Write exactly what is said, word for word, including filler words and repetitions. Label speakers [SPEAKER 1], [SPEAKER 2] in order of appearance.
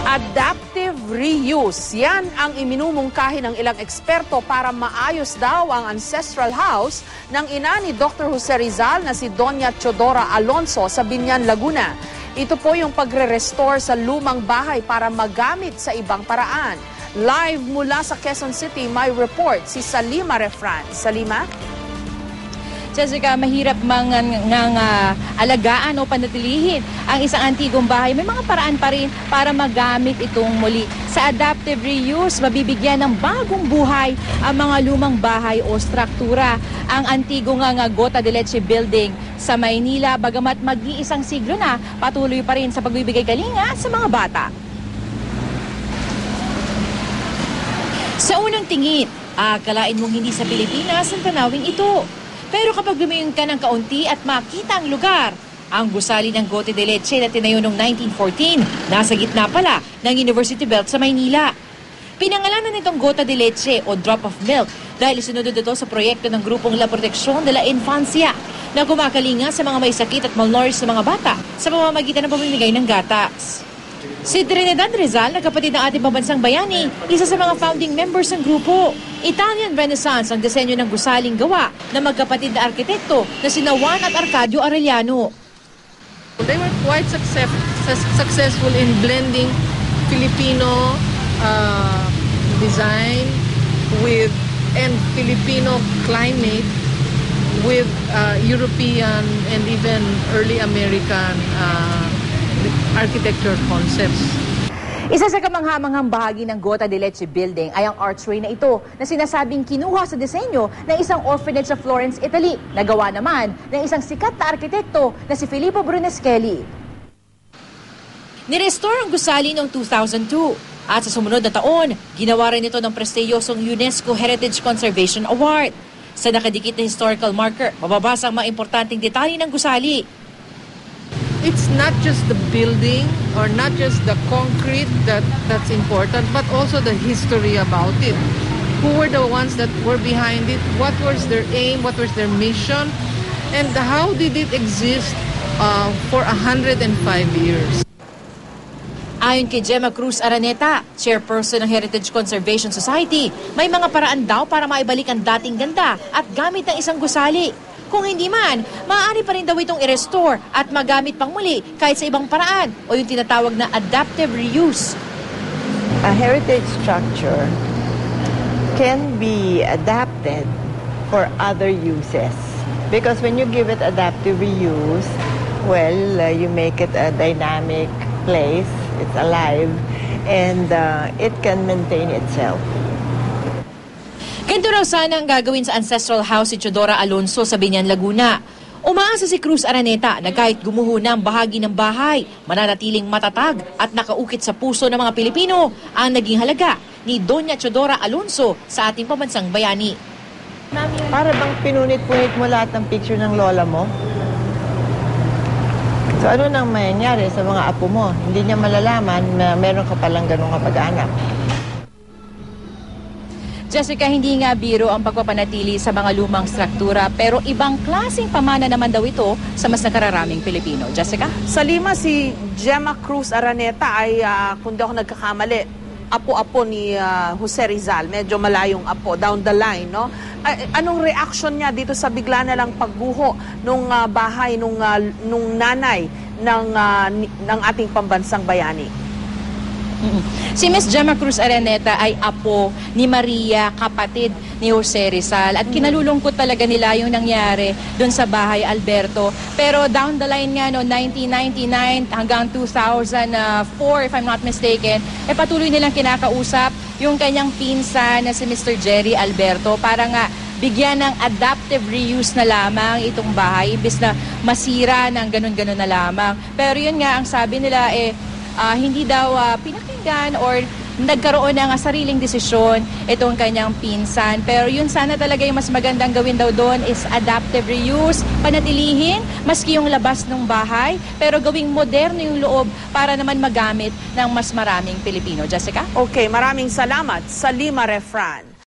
[SPEAKER 1] Adaptive reuse. Yan ang iminumungkahi ng ilang eksperto para maayos daw ang ancestral house ng ina ni Doctor Jose Rizal na si Doña Teodora Alonso sa Binyan, Laguna. Ito po yung pagre-restore sa lumang bahay para magamit sa ibang paraan. Live mula sa Quezon City, may report si Salima Refran. Salima?
[SPEAKER 2] Jessica, mahirap mang ngang uh, alagaan o panatilihin ang isang antigong bahay. May mga paraan pa rin para magamit itong muli. Sa adaptive reuse, mabibigyan ng bagong buhay ang mga lumang bahay o struktura. Ang antigong nga Gota de Leche building sa Maynila, bagamat mag-iisang siglo na, patuloy pa rin sa pagbibigay kalinga sa mga bata. Sa unang tingin, akalain mong hindi sa Pilipinas ang tanawing ito. Pero kapag lumayon ka ng kaunti at makita ang lugar, ang gusali ng Gota de Leche na tinayo noong nineteen fourteen, nasa gitna pala ng University Belt sa Maynila. Pinangalanan nitong Gota de Leche o Drop of Milk dahil isinunod ito sa proyekto ng grupong La Protección de la Infancia na kumakalinga sa mga may sakit at malnourished na mga bata sa pamamagitan ng pamimigay ng gatas. Si Trinidad Rizal, na kapatid ng ating pambansang bayani, isa sa mga founding members ng grupo. Italian Renaissance ang disenyo ng gusaling gawa ng magkapatid na arkitekto na sina Juan at Arcadio Arellano.
[SPEAKER 3] They were quite success, successful in blending Filipino uh, design with and Filipino climate with uh, European and even early American uh, architecture concepts.
[SPEAKER 2] Isa sa kamanghamanghang bahagi ng Gota de Leche building ay ang archway na ito na sinasabing kinuha sa disenyo ng isang orphanage sa Florence, Italy. Nagawa naman ng isang sikat na arkitekto na si Filippo Brunelleschi. Nirestore ang gusali noong two thousand two at sa sumunod na taon, ginawa rin ito ng prestiyosong UNESCO Heritage Conservation Award. Sa nakadikit na historical marker, mababasa ang mga importanteng detalye ng gusali.
[SPEAKER 3] It's not just the building or not just the concrete that, that's important, but also the history about it. Who were the ones that were behind it? What was their aim? What was their mission? And how did it exist uh, for one hundred five years?
[SPEAKER 2] Ayon kay Gemma Cruz Araneta, chairperson ng Heritage Conservation Society, may mga paraan daw para maibalik ang dating ganda at gamit ng isang gusali. Kung hindi man, maaari pa rin daw itong i-restore at magamit pang muli kahit sa ibang paraan o yung tinatawag na adaptive reuse.
[SPEAKER 4] A heritage structure can be adapted for other uses because when you give it adaptive reuse, well, uh, you make it a dynamic place, it's alive, and uh, it can maintain itself.
[SPEAKER 2] Ganito raw sana ang gagawin sa ancestral house si Teodora Alonso sa Binyan, Laguna. Umaasa si Cruz Araneta na kahit gumuho na ang bahagi ng bahay, mananatiling matatag at nakaukit sa puso ng mga Pilipino ang naging halaga ni Doña Teodora Alonso sa ating pambansang bayani.
[SPEAKER 4] Para bang pinunit-punit mo lahat ng picture ng lola mo? So ano nang mangyayari sa mga apo mo? Hindi niya malalaman na meron ka palang ganung kapag-anak.
[SPEAKER 2] Jessica, hindi nga biro ang pagpapanatili sa mga lumang struktura pero ibang klaseng pamana naman daw ito sa mas nakararaming Pilipino. Jessica?
[SPEAKER 1] Salima, si Gemma Cruz Araneta ay, uh, kung di ako nagkakamali, apo-apo ni uh, Jose Rizal. Medyo malayong apo, down the line, no? Uh, anong reaction niya dito sa bigla na lang pagbuho nung uh, bahay nung, uh, nung nanay ng, uh, ng ating pambansang bayani?
[SPEAKER 2] Si Miss Gemma Cruz Araneta ay apo ni Maria, kapatid ni Jose Rizal. At kinalulungkot talaga nila yung nangyari doon sa bahay Alberto. Pero down the line nga no, nineteen ninety-nine hanggang two thousand four, if I'm not mistaken, eh patuloy nilang kinakausap yung kanyang pinsan na si Mister Jerry Alberto para nga bigyan ng adaptive reuse na lamang itong bahay imbes na masira ng ganun-ganun na lamang. Pero yun nga, ang sabi nila eh, Uh, hindi daw uh, pinakinggan or nagkaroon ng uh, sariling desisyon itong kanyang pinsan. Pero yun sana talaga yung mas magandang gawin daw doon is adaptive reuse, panatilihin maski yung labas ng bahay, pero gawing moderno yung loob para naman magamit ng mas maraming Pilipino. Jessica?
[SPEAKER 1] Okay, maraming salamat. Salima Refran.